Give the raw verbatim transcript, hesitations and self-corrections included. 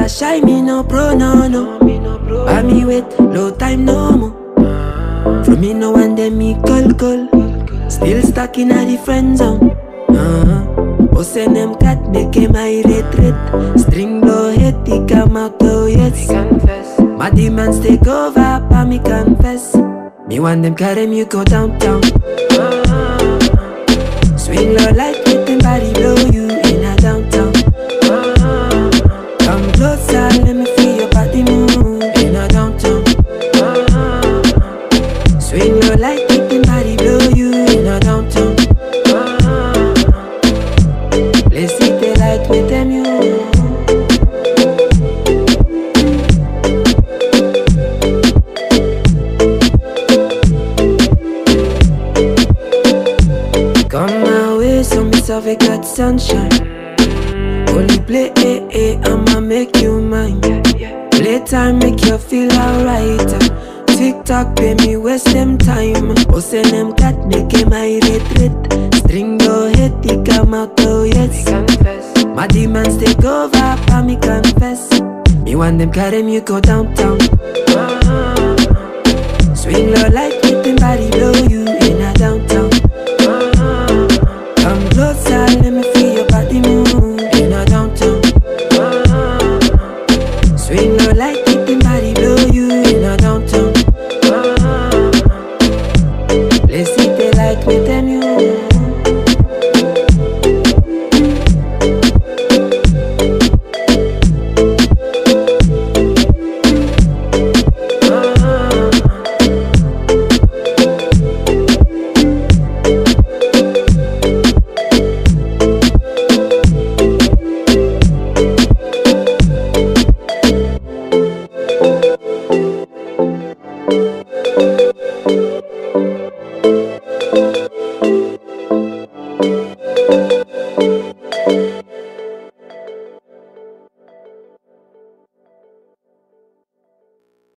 shy, me no pro, no, no. Buy me wait, low time, no more. From me no one, them me call, call. Still stuck in a the friend zone. Uh-huh. Oh, send them cat, make him my retreat. String blow head, he come out, oh yes. My demons take over, but me confess. Me want them carry me go downtown. Swing low like with them body blow you in a downtown. Come closer, let me feel your body move in a downtown. Swing low like with them body blow you in a downtown. Let's see the light with them you. Come my way, so me serve a got sunshine. Only play, eh, eh, I'ma make you mine. Playtime make you feel alright. TikTok pay me waste them time. Oh, send them cat, make him my retreat. String your head, he come out, oh yes. My demons take over, but me confess. Me want them carry me go downtown. Swing low like with them body blow you in a downtown. Come closer, let me feel your body move in a downtown. Swing low like with them body blow you in a downtown. Let's see the light with them you. Thank you.